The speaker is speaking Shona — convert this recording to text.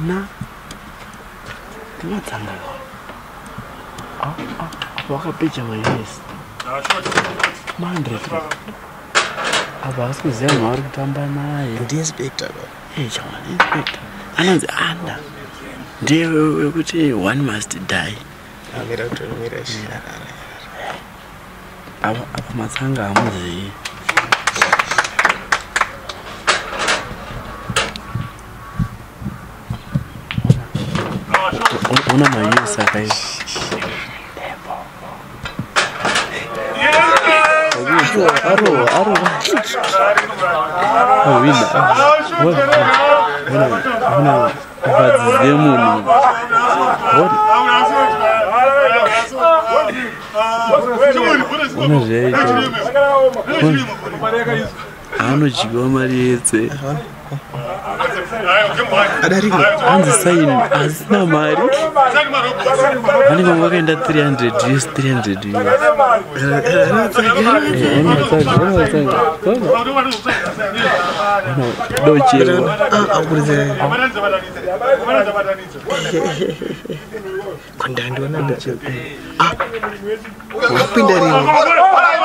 Ana. Matsanga. Wakapicha yes. Mandre. Abasikuziya mari kutamba naye. Ndi-inspector ba. Chama inspector. Anonzi Ana. Ndiye wekuti one must die. Amira kutomira shira. Apa matsanga amuziyi. Una mayesa kai. Aro. Wina. Una vadzemunu. Una jeito. Anojiwa mari yetse. Hanzi saini asina mari. Hani mama wakaenda 300 yes 300 euro. Dochero. Kondando na dochero. Wapinda rini.